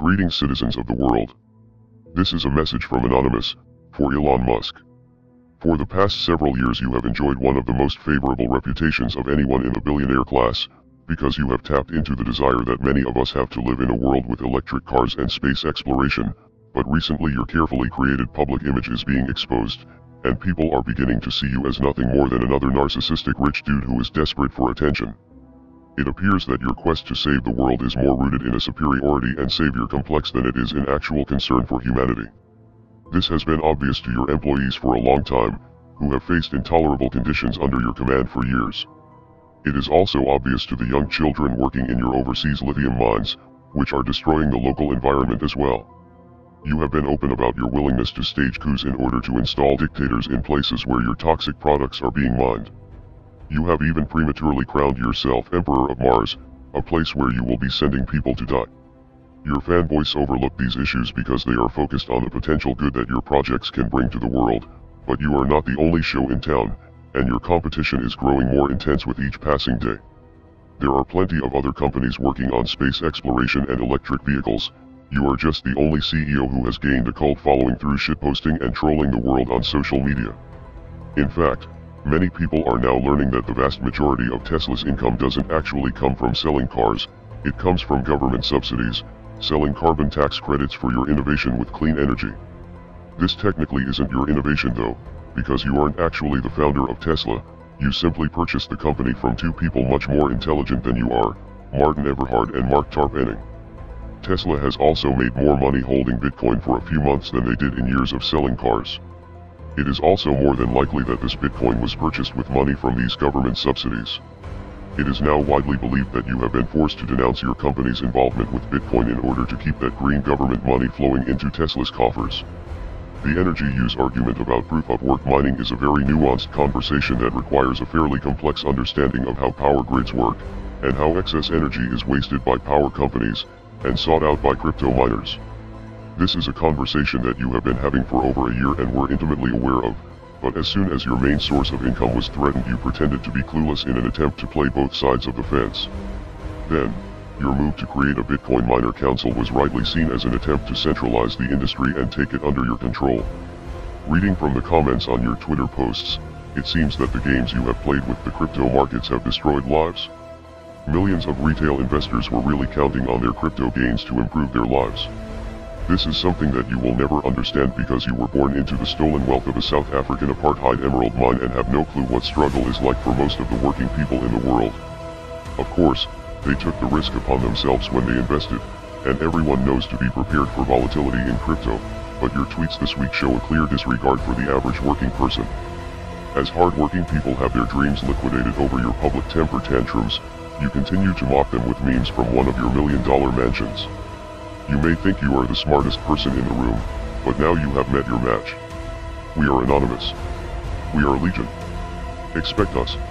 Greetings, citizens of the world. This is a message from Anonymous, for Elon Musk. For the past several years you have enjoyed one of the most favorable reputations of anyone in the billionaire class, because you have tapped into the desire that many of us have to live in a world with electric cars and space exploration, but recently your carefully created public image is being exposed, and people are beginning to see you as nothing more than another narcissistic rich dude who is desperate for attention. It appears that your quest to save the world is more rooted in a superiority and savior complex than it is in actual concern for humanity. This has been obvious to your employees for a long time, who have faced intolerable conditions under your command for years. It is also obvious to the young children working in your overseas lithium mines, which are destroying the local environment as well. You have been open about your willingness to stage coups in order to install dictators in places where your toxic products are being mined. You have even prematurely crowned yourself Emperor of Mars, a place where you will be sending people to die. Your fanboys overlook these issues because they are focused on the potential good that your projects can bring to the world, but you are not the only show in town, and your competition is growing more intense with each passing day. There are plenty of other companies working on space exploration and electric vehicles. You are just the only CEO who has gained a cult following through shitposting and trolling the world on social media. In fact, many people are now learning that the vast majority of Tesla's income doesn't actually come from selling cars, it comes from government subsidies, selling carbon tax credits for your innovation with clean energy. This technically isn't your innovation though, because you aren't actually the founder of Tesla, you simply purchased the company from two people much more intelligent than you are, Martin Eberhard and Mark Tarpenning. Tesla has also made more money holding Bitcoin for a few months than they did in years of selling cars. It is also more than likely that this Bitcoin was purchased with money from these government subsidies. It is now widely believed that you have been forced to denounce your company's involvement with Bitcoin in order to keep that green government money flowing into Tesla's coffers. The energy use argument about proof-of-work mining is a very nuanced conversation that requires a fairly complex understanding of how power grids work, and how excess energy is wasted by power companies, and sought out by crypto miners. This is a conversation that you have been having for over a year and were intimately aware of, but as soon as your main source of income was threatened you pretended to be clueless in an attempt to play both sides of the fence. Then, your move to create a Bitcoin miner council was rightly seen as an attempt to centralize the industry and take it under your control. Reading from the comments on your Twitter posts, it seems that the games you have played with the crypto markets have destroyed lives. Millions of retail investors were really counting on their crypto gains to improve their lives. This is something that you will never understand because you were born into the stolen wealth of a South African apartheid emerald mine and have no clue what struggle is like for most of the working people in the world. Of course, they took the risk upon themselves when they invested, and everyone knows to be prepared for volatility in crypto, but your tweets this week show a clear disregard for the average working person. As hard-working people have their dreams liquidated over your public temper tantrums, you continue to mock them with memes from one of your million-dollar mansions. You may think you are the smartest person in the room, but now you have met your match. We are Anonymous. We are Legion. Expect us.